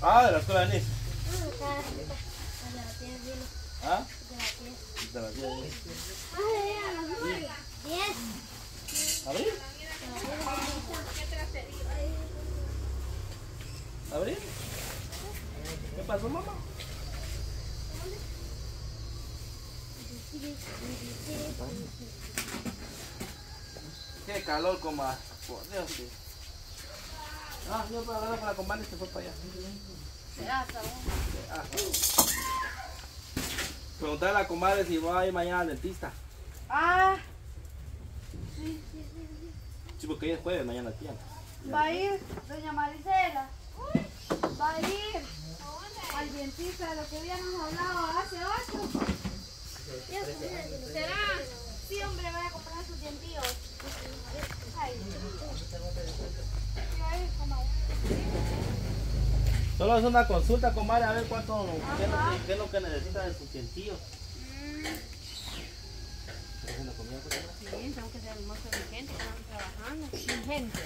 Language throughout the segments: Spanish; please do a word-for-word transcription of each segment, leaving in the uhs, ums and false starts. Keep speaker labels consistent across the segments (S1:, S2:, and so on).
S1: Ah, de la escuela de Nice. ¿Ah? De las diez. ¿Abril? ¿Abril? ¿Qué pasó, mamá? Qué calor, coma. Por Dios, sí. Ah, yo para hablar para la comadre y se fue para allá. Ah. Preguntarle a la comadre si va a ir mañana al dentista.
S2: Ah,
S1: Sí, porque ella es jueves, mañana tiene.
S2: va a ir doña Marisela. Va a ir al dentista de lo que habíamos hablado hace ocho. ¿Será? Sí, hombre, voy a comprar sus dientillos. Ay.
S1: Solo es una consulta, comadre, a ver cuánto, qué es, lo que, qué es lo que necesita de sus dientillos.
S3: Sí, tengo que ser almuerzo de gente que están trabajando. Sin gente.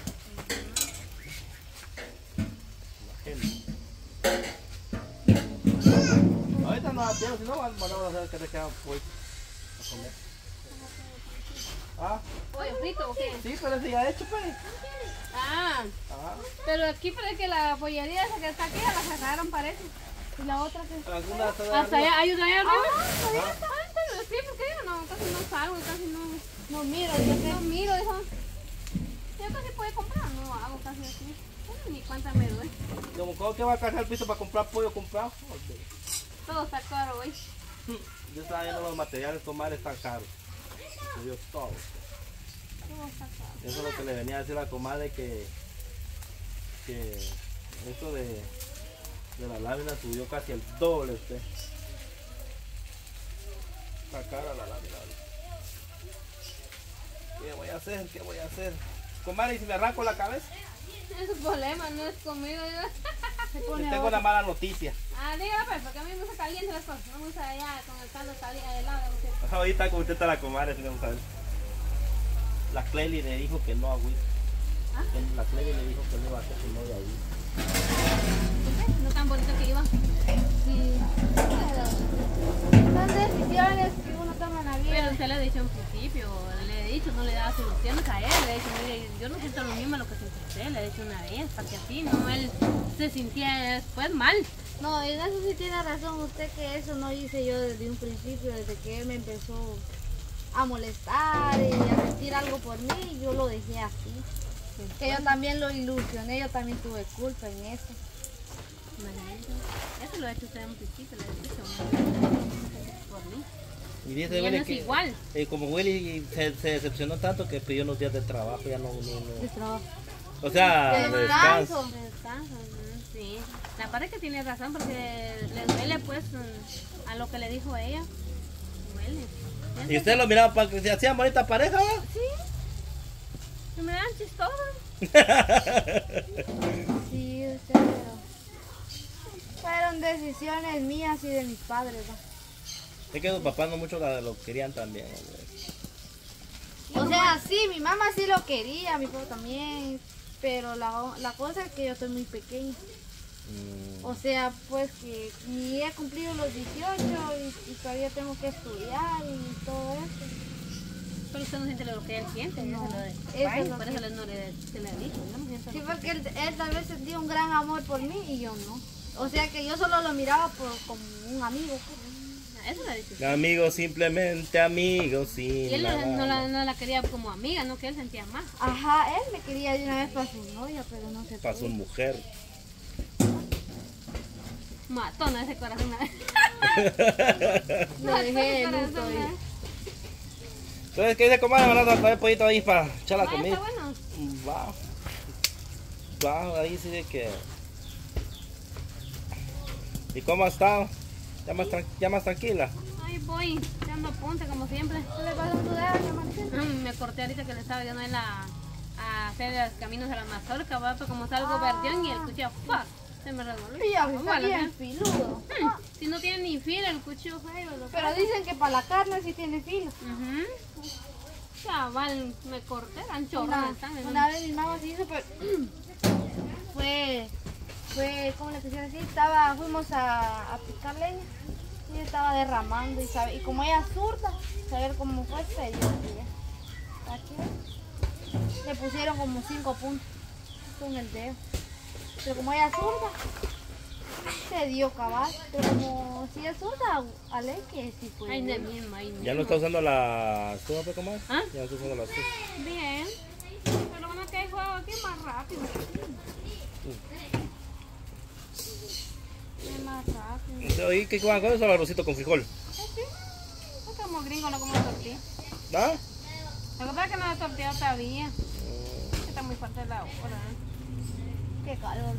S1: Ahorita no la tengo, si no vamos a hacer que te queda pollo a comer. ¿Ah?
S3: ¿Pollo frito o qué?
S1: Sí, pero ese ya hecho, pues.
S3: Ah,
S1: Ah.
S3: pero aquí parece que la pollería esa que está aquí ya la cerraron, parece. Y la otra que...
S1: ¿Alguna está de
S3: Hasta allá, hay otra allá arriba.
S2: Ah,
S3: ¿Todavía está? Ah, sí, porque yo no, casi no salgo, casi no...
S2: No miro, yo sé.
S3: No miro, eso. Yo casi puedo comprar, no hago casi así. Bueno, ni cuánta me duele.
S1: Como ¿cómo que va a cargar el piso para comprar pollo comprado? Okay.
S3: Todo está caro hoy.
S1: Yo estaba viendo los materiales, tomar están caros. Se dio todo.
S3: Todo está caro.
S1: Eso es lo que le venía a decir a la comadre que, que esto de, de la lámina subió casi el doble usted. Está cara la lámina. ¿Qué voy a hacer? ¿Qué voy a hacer? Comadre, ¿y si me arranco la cabeza?
S3: Es un problema, no es conmigo. Yo...
S1: Te tengo una mala noticia.
S3: Ah, dígame pues, porque a mí me gusta caliente las cosas. No me gusta allá con el caldo caliente helado. No sé.
S1: Ahorita como usted está la comadre, si no sabe. La Cleli le dijo que no agüita.
S3: ¿Ah?
S1: La Cleli le dijo que no iba a hacer su novia ahí.
S3: ¿Por qué? No tan bonito que iba.
S2: Sí. Pero son decisiones que uno toma en la vida.
S3: Pero usted le ha dicho en principio, le he dicho, no le da soluciones a él. Le he dicho, mire, yo no siento lo mismo a lo que siente usted. Le he dicho una vez, para que así, no, él se sintía después mal.
S2: No, en eso sí tiene razón usted, que eso no hice yo desde un principio, desde que él me empezó a molestar y a sentir algo por mí, yo lo dejé así. Que yo también lo ilusioné, yo también tuve culpa en eso.
S3: Eso lo ha hecho usted en un principio, le he dicho. Por mí.
S1: Y dice
S3: Y él
S1: Willy
S3: no es
S1: que,
S3: igual.
S1: eh, como Willy se, se decepcionó tanto que pidió unos días de trabajo, ya no, no,
S2: De
S1: no.
S2: trabajo.
S1: O sea,
S2: De
S1: de
S2: descanso.
S1: descanso.
S3: De descanso, mm, sí. La parte que tiene razón porque le duele pues mm, a lo que le dijo ella. Duele.
S1: Y usted lo miraba para que se hacían bonita pareja, ¿va?
S3: Sí. Se me dan chistosos.
S2: Sí, usted, pero fueron decisiones mías y de mis padres, ¿no?
S1: Es que sus papás no mucho la- lo querían también. ¿No?
S2: O sea, sí, mi mamá sí lo quería, mi papá también, pero la, la cosa es que yo estoy muy pequeña.
S1: Mm.
S2: O sea, pues que ni he cumplido los dieciocho y, y todavía tengo que estudiar y todo eso.
S3: Pero usted no siente lo que él siente.
S2: No,
S3: Eso lo de-
S2: eso
S3: Ay,
S2: es lo
S3: por
S2: que-
S3: eso le- no le, se le ha dicho. Yo no siento
S2: Sí,
S3: lo que-
S2: porque él, él tal vez sentía un gran amor por mí y yo no. O sea que yo solo lo miraba por, como un amigo. pues.
S3: Eso le ha dicho usted.
S1: Amigos, simplemente amigos, sí.
S3: Y él no, no la, no la quería como amiga, no que él sentía más.
S2: Ajá, él me quería de una vez para su novia, pero no se
S1: Para su
S2: pudo.
S1: mujer.
S3: Matona ese corazón.
S2: Lo dejé de
S3: Corazón,
S2: luto ahí.
S3: ¿eh?
S1: Entonces, ¿qué dice comadre? Me van a traer el pollito ahí para echar la
S3: Vaya,
S1: comida.
S3: está bueno.
S1: Va. Va, ahí sí de que... ¿Y cómo ha estado? ¿Ya más, tran- ya más tranquila?
S3: Ahí voy, echando apunte como siempre.
S2: ¿Qué le pasó a tu dedo, Marcela?
S3: Mm, Me corté ahorita que le estaba ayudando a él a, a hacer los caminos de la mazorca, ¿va? Pero como salgo verdeón y el cuchillo ¡fuck! Se me revolvió.
S2: Mira, está
S3: Bueno,
S2: bien filudo.
S3: mm, Si no tiene ni filo el cuchillo feo. Lo
S2: Pero dicen que para la carne sí tiene filo.
S3: Ujú. Chaval, me corté, anchorro
S2: Una,
S3: de sangre. ¿no?
S2: una vez mi mamá se hizo, pero fue, fue este, ¿cómo le quisiera decir? Estaba, fuimos a, a picar leña y estaba derramando y sabe, y como ella es zurda, saber cómo fue, se dio aquí, le pusieron como cinco puntos con el dedo, pero como ella es zurda, se dio cabal, pero como si es zurda, ale que sí fue.
S3: Ahí mismo, ahí mismo.
S1: ¿Ya no está usando la estufa, pues, cómo es?
S3: ¿Ah?
S1: Ya no está usando la estufa.
S3: Bien, pero bueno que hay juego aquí más rápido. Es más rápido.
S1: ¿Y qué van con eso? El arrocito con frijol.
S3: Sí, sí. No como gringo, no como tortilla.
S1: ¿Ah?
S3: Lo que pasa es que no he tortillado todavía. Está muy fuerte la hora.
S2: Qué calor.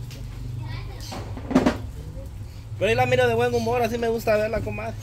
S1: Pero ahí la miro de buen humor, así me gusta verla, comadre.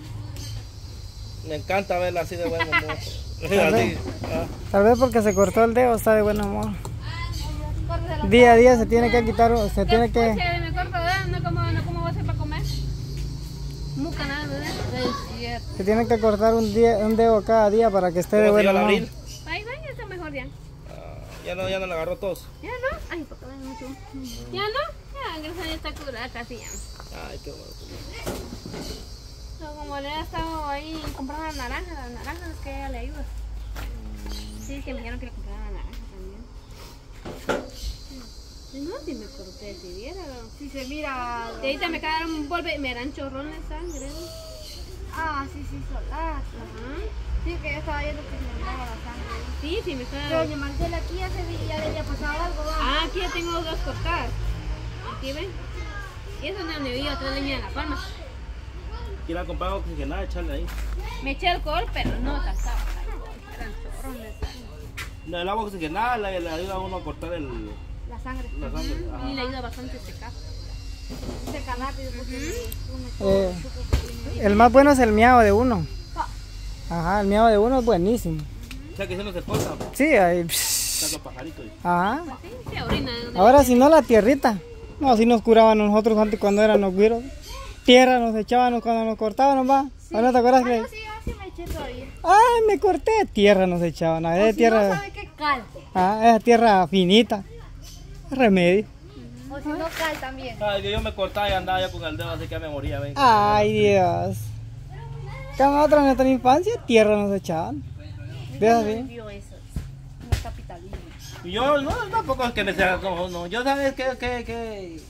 S1: Me encanta verla así de buen humor. Así, ah.
S4: Tal vez porque se cortó el dedo, está de buen humor. Día a día se tiene que quitar, se tiene que...
S3: Escuche, me corto, ¿verdad? No como, no como va a ser para comer. Muca nada, ¿verdad?
S2: Es cierto.
S4: Se tiene que cortar un, día, un dedo cada día para que esté de
S1: ¿Cómo se
S4: buen
S1: llama,
S4: humor.
S1: Abril?
S3: Ahí va, ya está mejor ya.
S1: Ah, ya no, ya no le agarró tos.
S3: ¿Ya no? Ay, porque ven mucho. ¿Ya no? Ya, gracias a Dios está curada casi ya.
S1: Ay, qué bueno.
S3: No, como le he estado ahí comprando las naranjas, las naranjas es que a ella le ayuda. Sí, que me dijeron que le comprara la naranja también. No, si me corté, si viera.
S2: Si se mira.
S3: Y ahorita me quedaron un polvo y me dan chorrones de sangre.
S2: Ah, sí, sí, solar.
S3: Ajá.
S2: Sí, que yo estaba viendo que se me miraba la sangre.
S3: Sí, sí, me está...
S2: Pero doña Marcela, aquí ya, se, vi- ya le había pasado algo, ¿va?
S3: Ah, aquí ya tengo dos cortadas. Aquí ven. Y eso es donde vivo, otra leña de la palma.
S1: Quiero comprar oxigenada, echarle ahí.
S3: Me eché alcohol, pero no saltaba alcohol. Eran chorrones de sangre.
S1: No, el agua oxigenada le, le ayuda a uno a cortar el,
S2: La sangre.
S1: la sangre. Ajá.
S3: Y le ayuda bastante a secar.
S2: Seca rápido porque uno
S4: Eh,
S2: supo que tiene-
S4: el más bueno es el miau de uno.
S2: Ah,
S4: Ajá, el miau de uno es buenísimo.
S1: O sea que si no se corta,
S4: Sí, ahí...
S1: saca pajarito. Y...
S4: Ajá.
S3: Sí, se orina.
S4: Ahora si no la tierrita. No, así nos curaban nosotros antes cuando eran los güiros. Tierra nos echaban cuando nos cortábamos, va. ¿O no te acuerdas
S2: ah,
S4: que?
S2: no, sí, yo sí me eché todavía.
S4: Ay, me corté. Tierra nos echaban. A
S2: O
S4: ver,
S2: si
S4: tierra.
S2: no sabe qué cal.
S4: Ah, esa tierra finita. Remedio.
S2: O si no cal también.
S1: Ay, que yo me cortaba y andaba ya con el dedo, así que ya me moría, ven.
S4: Ay, Dios. Cada nosotros en nuestra infancia, tierra nos echaban. ¿Ves así?
S2: Vio eso. No es capitalismo.
S1: Y yo, no, tampoco es que me sea como, no. Yo, ¿sabes qué? que, que...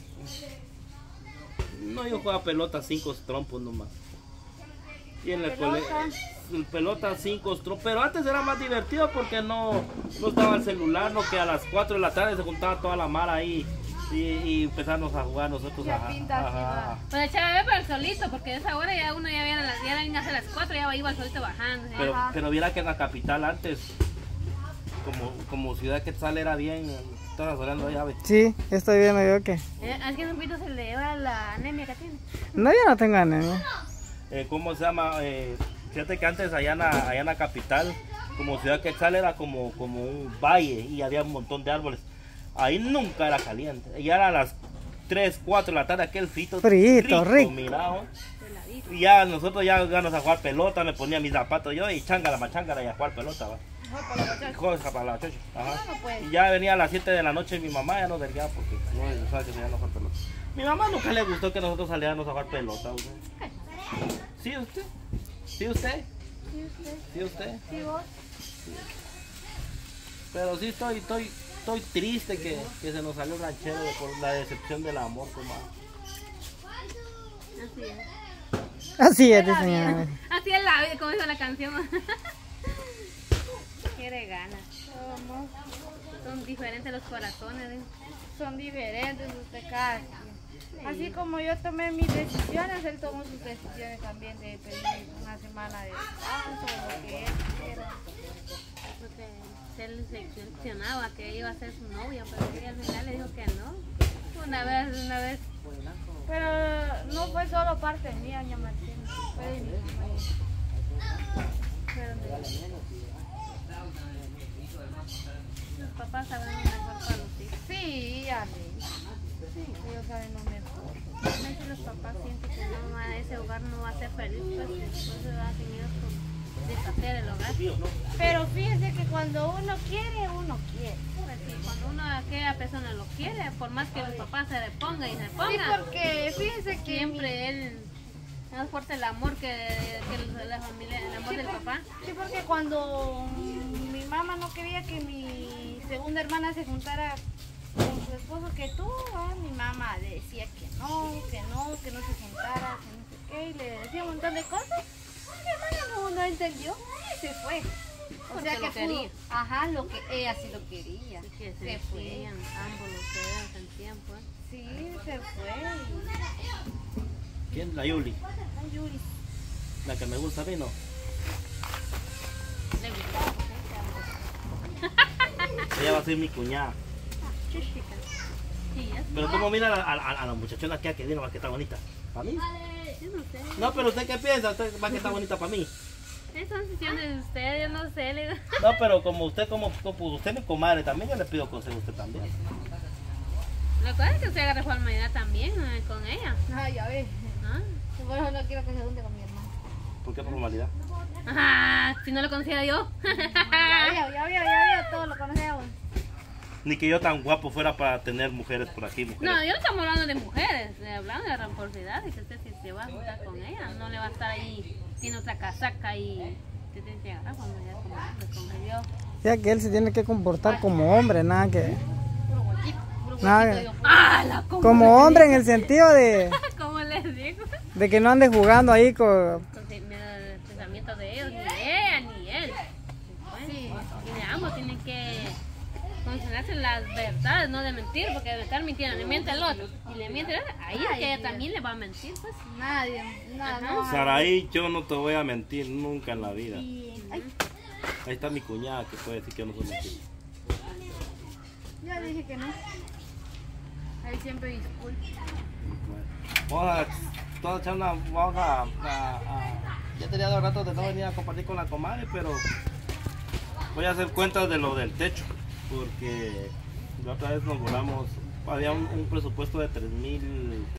S1: No, yo jugaba pelota cinco trompos nomás. Y en el
S2: Pelota.
S1: colegio, pelota cinco trompos. Pero antes era más divertido porque no, no estaba el celular, no, que a las cuatro de la tarde se juntaba toda la mara ahí. Y, y empezamos a jugar nosotros.
S2: Ya
S1: ajá,
S2: pinta así,
S1: ajá.
S2: va.
S3: Pues echaba a ver para el solito, porque a esa hora ya uno ya viene a las, ya venía a las cuatro, ya iba el solito bajando. ¿sí?
S1: Pero,
S2: Ajá.
S1: pero viera que en la capital antes, como, como Ciudad Quetzal era bien, estás hablando allá, ve.
S4: Sí, estoy viendo yo que.
S3: Eh, es que un poquito se le lleva la anemia que tiene.
S4: No, yo no tengo anemia.
S1: Eh, ¿Cómo se llama? Eh, fíjate que antes allá en, la, allá en la capital, como Ciudad Quetzal era como, como un valle y había un montón de árboles. Ahí nunca era caliente. Ya eran las tres, cuatro de la tarde, aquel frito.
S4: Frito, rico.
S1: Mira, ¿no? Y ya nosotros ya íbamos a jugar pelota, me ponía mis zapatos yo y changa la machangara y a jugar pelota, va. Cosa para la chocha. Ajá.
S2: No, pues.
S1: Y ya venía a las siete de la noche y mi mamá ya no vergaba porque no sabe que se iban a jugar pelota. Mi mamá nunca le gustó que nosotros saliéramos a jugar pelota. ¿Usted? ¿Sí usted? ¿Sí usted?
S2: Sí, usted.
S1: ¿Sí usted?
S2: Sí, vos.
S1: Pero sí estoy, estoy, estoy triste que, que se nos salió el ranchero de- por la decepción del amor, comadre.
S3: Así es.
S4: Así es, señora.
S3: Así es la vida, como dice la canción. Quiere ganas.
S2: Somos-
S3: Son diferentes los corazones. ¿eh?
S2: Son diferentes usted cada quien. Así como yo tomé mis decisiones, él tomó sus decisiones también de pedir una semana de descanso o lo que él quiera.
S3: Porque él seleccionaba que iba a ser su novia, pero ella al final le dijo que no. Una vez, una vez.
S2: Pero no fue solo parte mía, doña Martina, fue de mi mamá. Fueron de ella.
S3: Los papás saben lo mejor para los hijos.
S2: Sí, ya sé. Sí, ellos saben lo mejor.
S3: A veces los papás sienten que no, a ese hogar no va a ser feliz, pues después se va a seguir por deshacer el hogar.
S2: Pero fíjese que cuando uno quiere, uno quiere.
S3: Pues sí, cuando uno, aquella persona lo quiere, por más que el papá se le ponga y se
S2: Sí,
S3: ponga,
S2: porque fíjese que
S3: siempre él es más fuerte el amor que, que el- la familia, el amor
S2: Sí,
S3: del
S2: por-
S3: papá.
S2: Sí, porque cuando mi mamá no quería que mi segunda hermana se juntara con su esposo que tú, ah, mi mamá le decía que no, que no, que no se juntara, que no sé qué, y le decía un montón de cosas. Mi hermana no, no entendió y se fue. O
S3: Porque
S2: sea que
S3: lo
S2: pudo-
S3: quería.
S2: ajá, lo que ella sí lo quería.
S3: Así que se
S2: Se fue.
S3: decían ambos lo que eran, sentían pues.
S2: Sí, se fue.
S1: ¿Quién? La Yuli.
S2: Ay, Yuri.
S1: La que me gusta a mí, ¿no?
S3: Le gustaba,
S1: Ella va a ser mi cuñada.
S3: chuchica. Sí, es.
S1: Pero ¿cómo mira a, a, a la muchachona que, que vino, va que está bonita? ¿Para mí?
S3: Yo no sé.
S1: No, pero ¿usted qué piensa? ¿Usted va que está bonita para mí?
S3: Esas son decisiones de ustedes, yo no sé. Le digo.
S1: No, pero como usted, como, como usted mi comadre también, yo le pido consejo a usted también.
S3: Lo que es que usted agarre formalidad también eh, con ella.
S2: Ay, ya ves.
S3: ¿Ah?
S2: Por eso no quiero que se junte con mi hermano.
S1: ¿Por qué formalidad?
S3: Ajá, si no lo conociera yo.
S2: Ya veo, ya veo, ya veo, todo lo conocemos.
S1: Ni que yo tan guapo fuera para tener mujeres por aquí, mujeres.
S3: No, yo no estamos hablando de mujeres, eh, hablando de reciprocidad, de que usted si se va a juntar con ella, no le va a estar ahí, tiene otra casaca y te tiene que agarrar cuando ya como hombre con Dios.
S4: O sea que él se tiene que comportar como hombre, nada que...
S2: Puro huequito, puro
S4: Nada.
S2: huequito. Digo,
S3: ¡Ah, la como!
S4: Como hombre en el sentido de,
S3: ¿Cómo les digo?
S4: de que no ande jugando ahí con...
S3: Con el pensamiento de ellos, ni ella ni él.
S2: Sí.
S3: Y de ambos tienen que concentrarse en las verdades, no de mentir, porque de estar mintiendo, le miente al otro. Y le miente al otro, ahí es que ella también le va a mentir, pues.
S2: Nadie, nada,
S3: Ajá.
S2: no.
S1: Saraí, yo no te voy a mentir nunca en la vida.
S2: Y, ay,
S1: Ahí está mi cuñada que puede decir que yo no soy mentira.
S2: ya dije que no. Ahí siempre disculpe.
S1: Bueno, vamos a, vamos a echar una, vamos a, a- a- ya tenía dos ratos de no venir a compartir con la comadre, pero voy a hacer cuentas de lo del techo, porque la otra vez nos volamos, había un, un presupuesto de tres mil